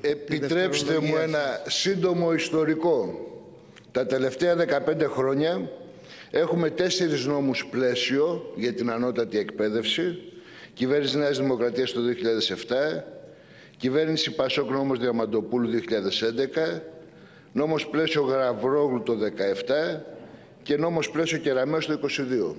Επιτρέψτε μου ένα σύντομο ιστορικό. Τα τελευταία 15 χρόνια έχουμε 4 νόμους πλαίσιο για την ανώτατη εκπαίδευση. Κυβέρνηση Νέας Δημοκρατίας το 2007, κυβέρνηση Πασόκ νόμος Διαμαντοπούλου 2011, νόμος πλαίσιο Γραβρόγλου το 2017 και νόμος πλαίσιο Κεραμέως το 2022.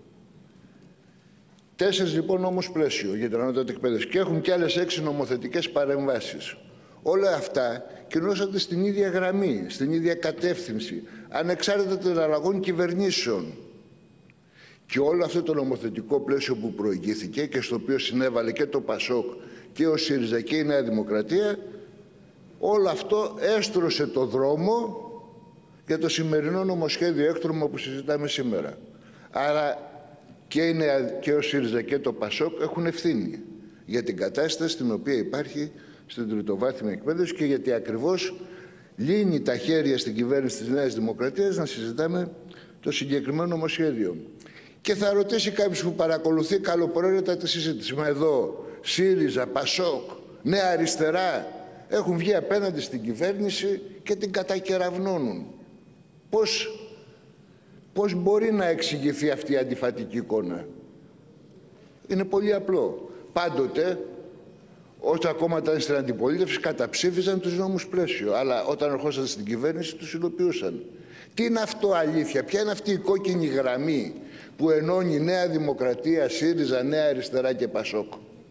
4 λοιπόν νόμους πλαίσιο για την ανώτατη εκπαίδευση και έχουν και άλλες 6 νομοθετικές παρεμβάσεις. Όλα αυτά κινούσαν στην ίδια γραμμή, στην ίδια κατεύθυνση, ανεξάρτητα των αλλαγών κυβερνήσεων. Και όλο αυτό το νομοθετικό πλαίσιο που προηγήθηκε και στο οποίο συνέβαλε και το Πασόκ και ο ΣΥΡΙΖΑ και η Νέα Δημοκρατία, όλο αυτό έστρωσε το δρόμο για το σημερινό νομοσχέδιο έκτρωμα που συζητάμε σήμερα. Άρα και ο ΣΥΡΙΖΑ και το Πασόκ έχουν ευθύνη για την κατάσταση στην οποία υπάρχει στην τριτοβάθμια εκπαίδευση και γιατί ακριβώς λύνει τα χέρια στην κυβέρνηση της Νέας Δημοκρατίας να συζητάμε το συγκεκριμένο νομοσχέδιο. Και θα ρωτήσει κάποιος που παρακολουθεί καλοπροαίρετα τη συζήτηση. Μα εδώ ΣΥΡΙΖΑ, Πασόκ, Νέα Αριστερά έχουν βγει απέναντι στην κυβέρνηση και την κατακεραυνώνουν. Πώς μπορεί να εξηγηθεί αυτή η αντιφατική εικόνα? Είναι πολύ απλό. Πάντοτε, όσα κόμματα ήταν στην αντιπολίτευση, καταψήφιζαν τους νόμους πλαίσιο. Αλλά όταν ερχόσαν στην κυβέρνηση, τους υλοποιούσαν. Τι είναι αυτό αλήθεια? Ποια είναι αυτή η κόκκινη γραμμή που ενώνει Νέα Δημοκρατία, ΣΥΡΙΖΑ, Νέα Αριστερά και Πασόκ?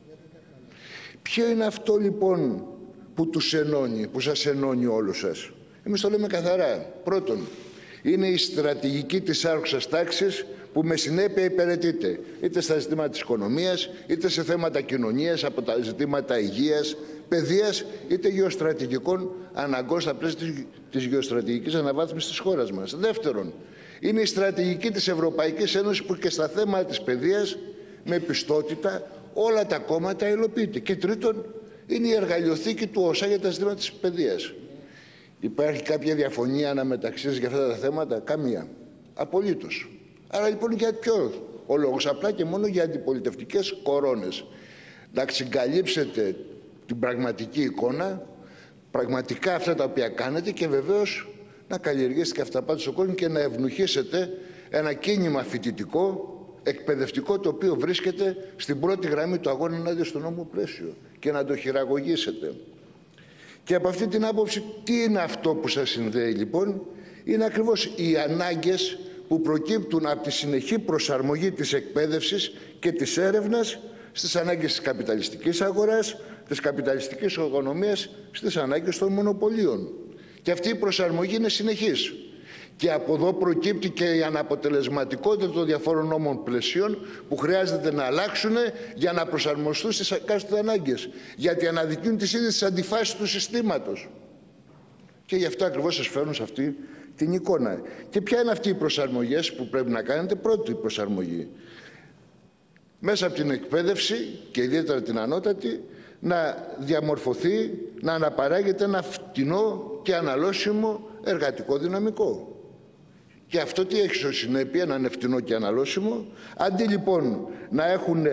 Ποιο είναι αυτό λοιπόν που τους ενώνει, που σας ενώνει όλους σας? Εμείς το λέμε καθαρά. Πρώτον, είναι η στρατηγική της άρχουσας τάξης που με συνέπεια υπηρετείται είτε στα ζητήματα της οικονομίας, είτε σε θέματα κοινωνίας, από τα ζητήματα υγείας, παιδείας, είτε γεωστρατηγικών αναγκών στα πλαίσια της γεωστρατηγικής αναβάθμισης της χώρας μας. Δεύτερον, είναι η στρατηγική της Ευρωπαϊκής Ένωσης που και στα θέματα της παιδείας με πιστότητα όλα τα κόμματα υλοποιείται. Και τρίτον, είναι η εργαλειοθήκη του ΟΣΑ για τα ζητήματα της παιδείας. Υπάρχει κάποια διαφωνία αναμεταξύ για αυτά τα θέματα? Καμία. Απολύτως. Άρα λοιπόν για ποιο ο λόγος? Απλά και μόνο για αντιπολιτευτικές κορώνες. Να ξεκαλύψετε την πραγματική εικόνα, πραγματικά αυτά τα οποία κάνετε και βεβαίως να καλλιεργήσετε και αυταπάτες στον κόσμο και να ευνουχίσετε ένα κίνημα φοιτητικό, εκπαιδευτικό, το οποίο βρίσκεται στην πρώτη γραμμή του αγώνα ενάντια στο νόμο πλαίσιο και να το χειραγωγήσετε. Και από αυτή την άποψη, τι είναι αυτό που σας συνδέει λοιπόν? Είναι ακριβώς οι ανάγκες που προκύπτουν από τη συνεχή προσαρμογή της εκπαίδευσης και της έρευνας στις ανάγκες της καπιταλιστικής αγοράς, της καπιταλιστικής οικονομίας, στις ανάγκες των μονοπωλίων. Και αυτή η προσαρμογή είναι συνεχής. Και από εδώ προκύπτει και η αναποτελεσματικότητα των διαφόρων νόμων πλαισίων που χρειάζεται να αλλάξουν για να προσαρμοστούν στις εκάστοτε ανάγκες. Γιατί αναδεικνύουν τις ίδιες τις αντιφάσεις του συστήματος. Και γι' αυτό ακριβώς σας φέρνουν σε αυτή την εικόνα. Και ποια είναι αυτοί οι προσαρμογές που πρέπει να κάνετε? Πρώτη προσαρμογή. Μέσα από την εκπαίδευση και ιδιαίτερα την ανώτατη να διαμορφωθεί, να αναπαράγεται ένα φτηνό και αναλώσιμο εργατικό δυναμικό. Και αυτό τι έχει ως συνέπεια? Να είναι φτηνό και αναλώσιμο. Αντί λοιπόν να έχουν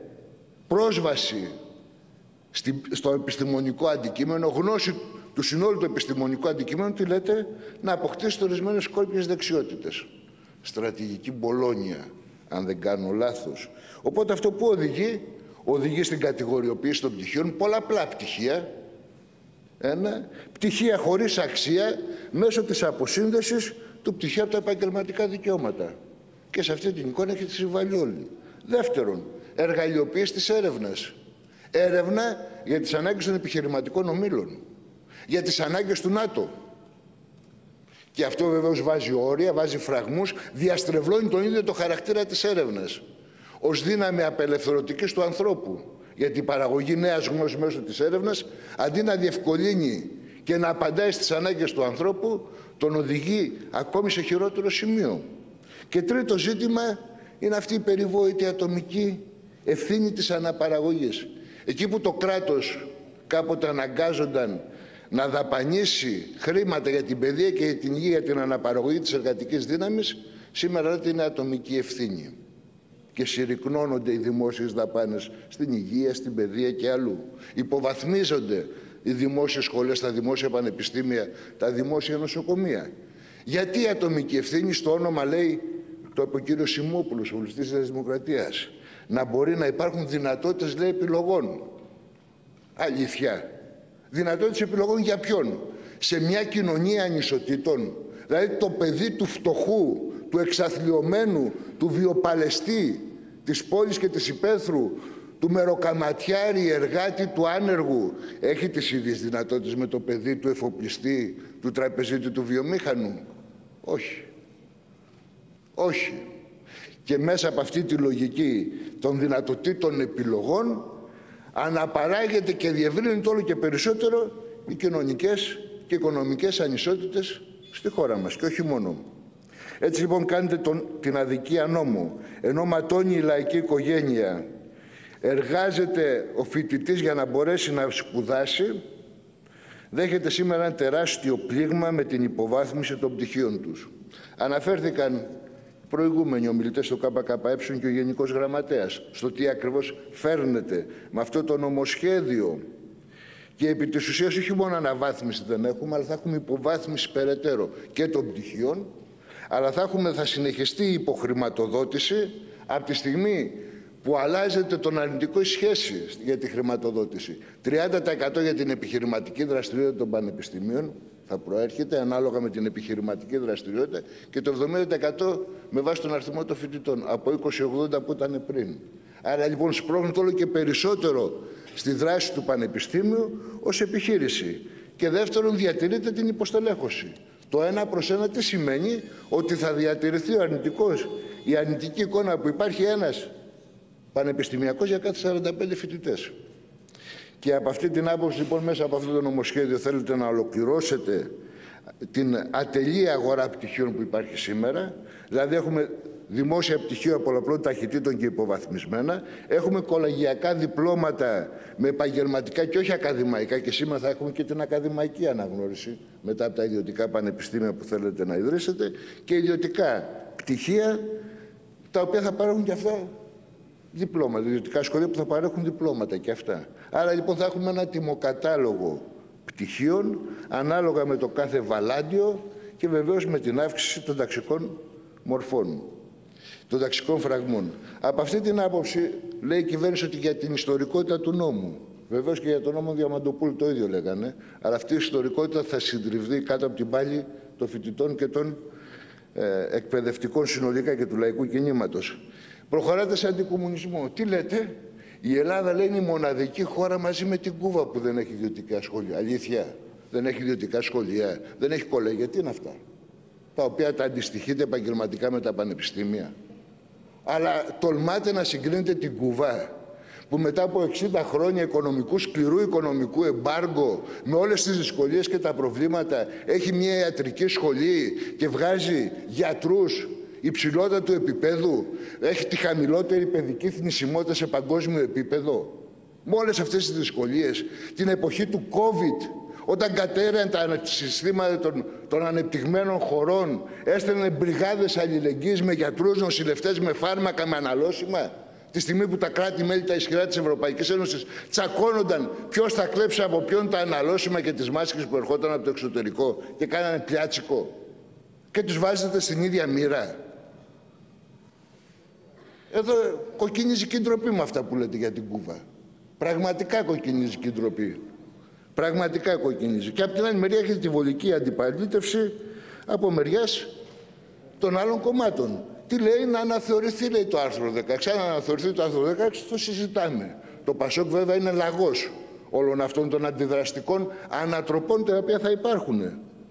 πρόσβαση στο επιστημονικό αντικείμενο, γνώση του συνόλου του επιστημονικού αντικειμένου, τι λέτε? Να αποκτήσετε ορισμένες κόλπιες δεξιότητες. Στρατηγική Μπολόνια, αν δεν κάνω λάθος. Οπότε αυτό που οδηγεί? Οδηγεί στην κατηγοριοποίηση των πτυχίων, πολλαπλά πτυχία. Πτυχία χωρίς αξία μέσω της αποσύνδεσης του πτυχίου από τα επαγγελματικά δικαιώματα. Και σε αυτή την εικόνα έχετε συμβάλει όλοι. Δεύτερον, εργαλειοποίηση της έρευνας. Έρευνα για τις ανάγκες των επιχειρηματικών ομίλων, για τις ανάγκες του ΝΑΤΟ. Και αυτό βεβαίως βάζει όρια, βάζει φραγμούς, διαστρεβλώνει τον ίδιο το χαρακτήρα της έρευνας ως δύναμη απελευθερωτικής του ανθρώπου. Γιατί η παραγωγή νέας γνώσης μέσω της έρευνας, αντί να διευκολύνει και να απαντάει στις ανάγκες του ανθρώπου, τον οδηγεί ακόμη σε χειρότερο σημείο. Και τρίτο ζήτημα είναι αυτή η περιβόητη ατομική ευθύνη της αναπαραγωγής. Εκεί που το κράτος κάποτε αναγκάζονταν να δαπανίσει χρήματα για την παιδεία και την υγεία, για την αναπαραγωγή της εργατικής δύναμης, σήμερα είναι ατομική ευθύνη. Και συρρυκνώνονται οι δημόσιες δαπάνες στην υγεία, στην παιδεία και αλλού. Υποβαθμίζονται οι δημόσιες σχολές, τα δημόσια πανεπιστήμια, τα δημόσια νοσοκομεία. Γιατί η ατομική ευθύνη στο όνομα, λέει, το είπε ο κύριος Σιμόπουλος, ο βουλευτής της Δημοκρατίας, να μπορεί να υπάρχουν δυνατότητες, λέει, επιλογών. Αλήθεια. Δυνατότητες επιλογών για ποιον? Σε μια κοινωνία ανισοτήτων. Δηλαδή το παιδί του φτωχού, του εξαθλιωμένου, του βιοπαλαιστή, της πόλης και της υπαίθρου, του μεροκαματιάρη, εργάτη, του άνεργου, έχει τις ίδιες δυνατότητες με το παιδί του εφοπλιστή, του τραπεζίτη, του βιομήχανου? Όχι. Όχι. Και μέσα από αυτή τη λογική των δυνατοτήτων επιλογών αναπαράγεται και διευρύνεται όλο και περισσότερο οι κοινωνικές και οικονομικές ανισότητες στη χώρα μας, και όχι μόνο. Έτσι λοιπόν κάνετε την αδικία νόμου. Ενώ ματώνει η λαϊκή οικογένεια, εργάζεται ο φοιτητής για να μπορέσει να σπουδάσει, δέχεται σήμερα ένα τεράστιο πλήγμα με την υποβάθμιση των πτυχίων τους. Αναφέρθηκαν προηγούμενοι ομιλητές στο ΚΚΕ και ο Γενικός Γραμματέας στο τι ακριβώς φέρνεται με αυτό το νομοσχέδιο. Και επί της ουσίας όχι μόνο αναβάθμιση δεν έχουμε, αλλά θα έχουμε υποβάθμιση περαιτέρω και των πτυχίων, αλλά θα συνεχιστεί η υποχρηματοδότηση από τη στιγμή που αλλάζεται τον αρνητικό σχέση για τη χρηματοδότηση. 30% για την επιχειρηματική δραστηριότητα των πανεπιστημίων θα προέρχεται ανάλογα με την επιχειρηματική δραστηριότητα και το 70% με βάση τον αριθμό των φοιτητών, από 20-80 που ήταν πριν. Άρα λοιπόν σπρώχνεται όλο και περισσότερο στη δράση του πανεπιστήμιου ως επιχείρηση. Και δεύτερον, διατηρείται την υποστελέχωση. Το 1/1 τι σημαίνει? Ότι θα διατηρηθεί η αρνητική εικόνα που υπάρχει ένας πανεπιστημιακός για κάθε 45 φοιτητές. Και από αυτή την άποψη λοιπόν μέσα από αυτό το νομοσχέδιο θέλετε να ολοκληρώσετε την ατελή αγορά πτυχίων που υπάρχει σήμερα. Δηλαδή έχουμε δημόσια πτυχία πολλαπλών ταχυτήτων και υποβαθμισμένα. Έχουμε κολεγιακά διπλώματα με επαγγελματικά και όχι ακαδημαϊκά, και σήμερα θα έχουμε και την ακαδημαϊκή αναγνώριση μετά από τα ιδιωτικά πανεπιστήμια που θέλετε να ιδρύσετε, και ιδιωτικά πτυχία τα οποία θα παρέχουν και αυτά διπλώματα, ιδιωτικά σχολεία που θα παρέχουν διπλώματα και αυτά. Άρα λοιπόν θα έχουμε ένα τιμοκατάλογο πτυχίων ανάλογα με το κάθε βαλάντιο και βεβαίως με την αύξηση των ταξικών μορφών, των ταξικών φραγμών. Από αυτή την άποψη λέει η κυβέρνηση ότι για την ιστορικότητα του νόμου, βεβαίως και για τον νόμο Διαμαντοπούλου το ίδιο λέγανε, αλλά αυτή η ιστορικότητα θα συντριβεί κάτω από την πάλη των φοιτητών και των εκπαιδευτικών συνολικά και του λαϊκού κινήματος. Προχωράτε σε αντικομμουνισμό. Τι λέτε? Η Ελλάδα, λέει, είναι η μοναδική χώρα μαζί με την Κούβα που δεν έχει ιδιωτικά σχολεία. Αλήθεια? Δεν έχει ιδιωτικά σχολεία, δεν έχει κολέγια. Τι είναι αυτά? Τα οποία τα αντιστοιχείτε επαγγελματικά με τα πανεπιστήμια. Αλλά τολμάτε να συγκρίνετε την Κούβα που μετά από 60 χρόνια σκληρού οικονομικού εμπάργκο, με όλες τις δυσκολίες και τα προβλήματα, έχει μια ιατρική σχολή και βγάζει γιατρούς υψηλότατου επίπεδου, έχει τη χαμηλότερη παιδική θνησιμότητα σε παγκόσμιο επίπεδο. Με όλες αυτές τις δυσκολίες, την εποχή του COVID, όταν κατέρεαν τα συστήματα των ανεπτυγμένων χωρών, έστελνε μπριγάδες αλληλεγγύης με γιατρούς, νοσηλευτές, με φάρμακα, με αναλώσιμα. Τη στιγμή που τα κράτη-μέλη, τα ισχυρά της Ευρωπαϊκής Ένωσης, τσακώνονταν ποιος θα κλέψει από ποιον τα αναλώσιμα και τις μάσκες που ερχόταν από το εξωτερικό και κάνανε πλιάτσικο. Και τους βάζετε στην ίδια μοίρα. Εδώ κοκκινίζει και η ντροπή με αυτά που λέτε για την Κούβα. Πραγματικά κοκκινίζει και η ντροπή. Πραγματικά κοκκινίζει. Και από την άλλη μεριά έχετε τη βολική αντιπαλίτευση από μεριάς των άλλων κομμάτων. Τι λέει? Να αναθεωρηθεί, λέει, το άρθρο 16. Αν αναθεωρηθεί το άρθρο 16 το συζητάμε. Το ΠΑΣΟΚ βέβαια είναι λαγός όλων αυτών των αντιδραστικών ανατροπών τα οποία θα υπάρχουν.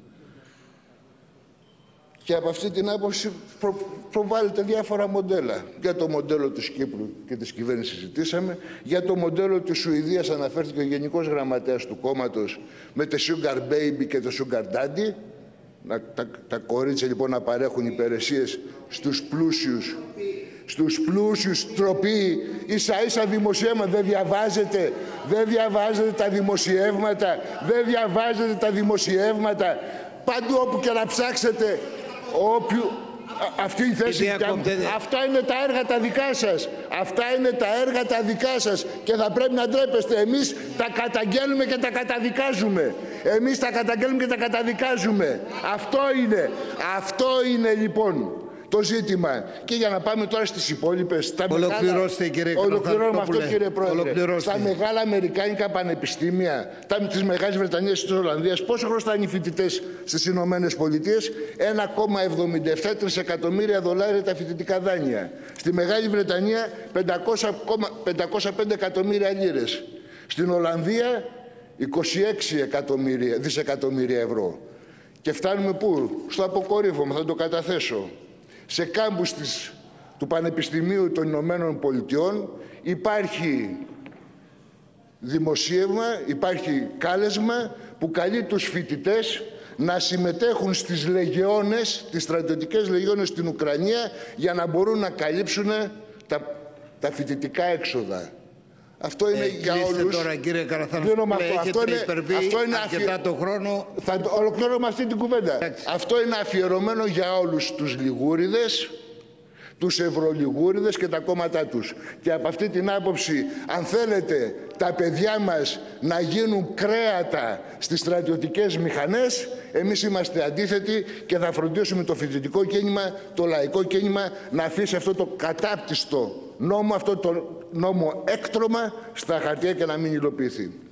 Και από αυτή την άποψη προβάλλεται διάφορα μοντέλα. Για το μοντέλο της Κύπρου και της κυβέρνησης συζητήσαμε. Για το μοντέλο της Σουηδίας αναφέρθηκε ο Γενικός Γραμματέας του κόμματος με το Sugar Baby και το Sugar Daddy. Τα κορίτσια λοιπόν να παρέχουν υπηρεσίες στους πλούσιους. Στους πλούσιους, τροπή, ίσα-ίσα δημοσιεύματα. Δεν διαβάζετε τα δημοσιεύματα. Δεν διαβάζετε τα δημοσιεύματα. Παντού όπου και να ψάξετε, Αυτή η θέση αυτά είναι τα έργα τα δικά σας. Αυτά είναι τα έργα τα δικά σας και θα πρέπει να ντρέπεστε. Εμείς τα καταγγέλνουμε και τα καταδικάζουμε. Εμείς τα καταγγέλνουμε και τα καταδικάζουμε. Αυτό είναι λοιπόν το ζήτημα. Και για να πάμε τώρα στις υπόλοιπες. Ολοκληρώστε, κύριε Ολοκληρώνουμε αυτό, κύριε Πρόεδρε. Στα μεγάλα αμερικάνικα πανεπιστήμια, της Μεγάλης Βρετανίας και της Ολλανδίας, πόσο χρωστάνε οι φοιτητές στις Ηνωμένες Πολιτείες? 1,77 τρισεκατομμύρια δολάρια τα φοιτητικά δάνεια. Στη Μεγάλη Βρετανία 505 εκατομμύρια λίρες. Στην Ολλανδία 26 δισεκατομμύρια ευρώ. Και φτάνουμε πού? Στο αποκορύφωμα, θα το καταθέσω. Σε κάμπους του Πανεπιστημίου των Ηνωμένων Πολιτειών υπάρχει δημοσίευμα, υπάρχει κάλεσμα που καλεί τους φοιτητές να συμμετέχουν στις λεγεώνες, τις στρατιωτικές λεγεώνες στην Ουκρανία, για να μπορούν να καλύψουν τα φοιτητικά έξοδα. Αυτό είναι για όλους. Τώρα, κύριε Καραθανασόπουλε, έχετε υπερβεί αρκετά το χρόνο. Θα ολοκληρώνω αυτή την κουβέντα. Αυτό είναι αφιερωμένο για όλους τους λιγούριδες, τους ευρωλιγούριδες και τα κόμματά τους. Και από αυτή την άποψη, αν θέλετε τα παιδιά μας να γίνουν κρέατα στις στρατιωτικές μηχανές, εμείς είμαστε αντίθετοι και θα φροντίσουμε το φοιτητικό κίνημα, το λαϊκό κίνημα, να αφήσει αυτό το κατάπτυστο νόμο, αυτό το νόμο έκτρωμα στα χαρτιά και να μην υλοποιηθεί.